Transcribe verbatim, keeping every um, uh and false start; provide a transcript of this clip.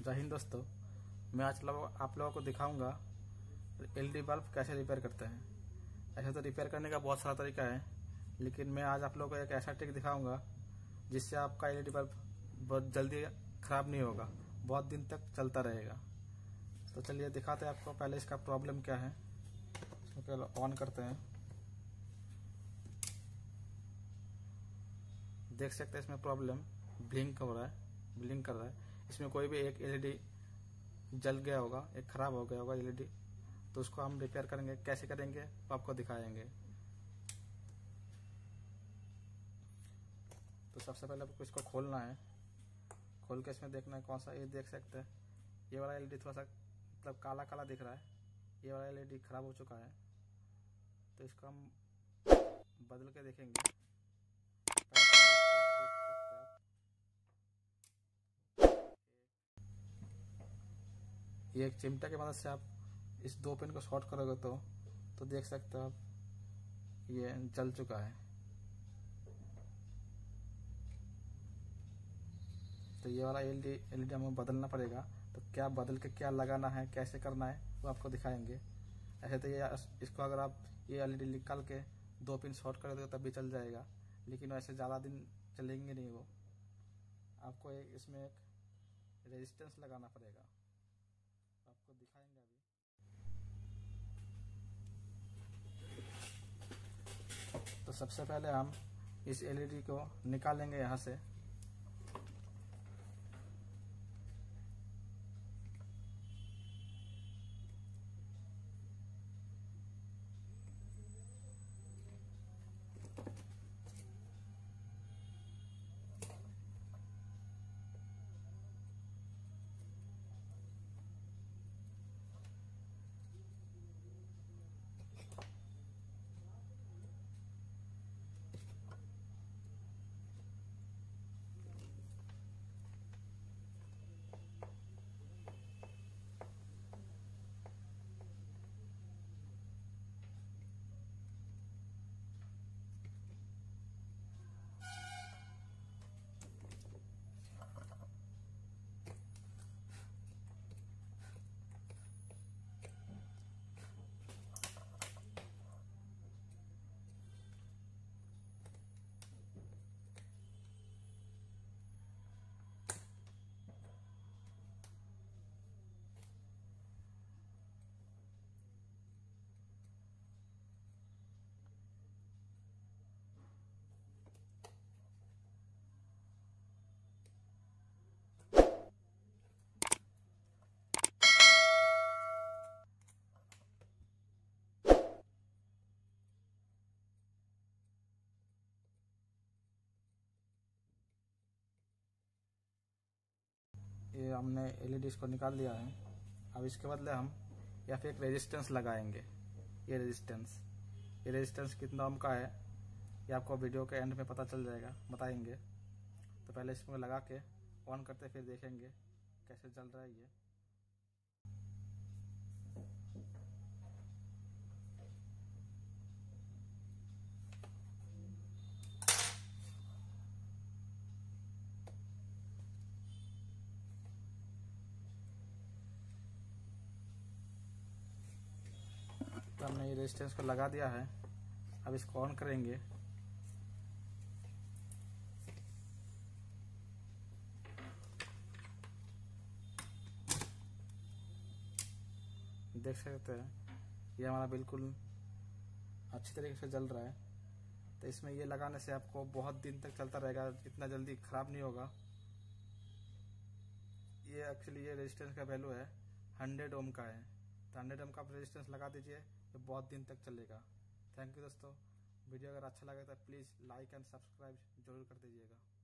जय हिंद दोस्तों, मैं आज लोग आप लोगों को दिखाऊंगा एलईडी बल्ब कैसे रिपेयर करते हैं। ऐसे तो रिपेयर करने का बहुत सारा तरीका है, लेकिन मैं आज आप लोगों को एक ऐसा ट्रिक दिखाऊंगा जिससे आपका एलईडी बल्ब बहुत जल्दी ख़राब नहीं होगा, बहुत दिन तक चलता रहेगा। तो चलिए दिखाते हैं आपको। पहले इसका प्रॉब्लम क्या है, इसको पहले ऑन करते हैं। देख सकते हैं इसमें प्रॉब्लम ब्लिंक हो रहा है, ब्लिंक कर रहा है। इसमें कोई भी एक एलईडी जल गया होगा, एक खराब हो गया होगा एलईडी, तो उसको हम रिपेयर करेंगे। कैसे करेंगे वो आपको दिखाएंगे। तो सबसे पहले आपको इसको खोलना है। खोल के इसमें देखना है कौन सा। ये देख सकते हैं ये वाला एलईडी थोड़ा सा मतलब काला काला दिख रहा है, ये वाला एलईडी खराब हो चुका है। तो इसको हम बदल के देखेंगे। ये एक चिमटा की मदद से आप इस दो पिन को शॉर्ट करोगे तो तो देख सकते हो आप ये जल चुका है। तो ये वाला एलईडी एलईडी हमें बदलना पड़ेगा। तो क्या बदल के क्या लगाना है, कैसे करना है वो आपको दिखाएंगे। ऐसे तो ये इसको अगर आप ये एलईडी निकाल के दो पिन शॉर्ट कर दोगे तब भी चल जाएगा, लेकिन वैसे ज़्यादा दिन चलेंगे नहीं वो। आपको एक इसमें एक रेजिस्टेंस लगाना पड़ेगा, आपको दिखाएंगे अभी। तो सबसे पहले हम इस एलईडी को निकालेंगे यहाँ से। ये हमने एलईडी को निकाल लिया है। अब इसके बदले हम या फिर एक रेजिस्टेंस लगाएंगे। ये रेजिस्टेंस ये रेजिस्टेंस कितना ओम का है ये आपको वीडियो के एंड में पता चल जाएगा, बताएंगे। तो पहले इसमें लगा के ऑन करते फिर देखेंगे कैसे चल रहा है ये। तो हमने ये रेजिस्टेंस को लगा दिया है। अब इसको ऑन करेंगे। देख सकते हैं ये हमारा बिल्कुल अच्छी तरीके से जल रहा है। तो इसमें ये लगाने से आपको बहुत दिन तक चलता रहेगा, इतना जल्दी खराब नहीं होगा। ये एक्चुअली ये रेजिस्टेंस का वैल्यू है हंड्रेड ओम का है। तो हंड्रेड ओम का आप रेजिस्टेंस लगा दीजिए, तो बहुत दिन तक चलेगा। थैंक यू दोस्तों। वीडियो अगर अच्छा लगे तो प्लीज़ लाइक एंड सब्सक्राइब जरूर कर दीजिएगा।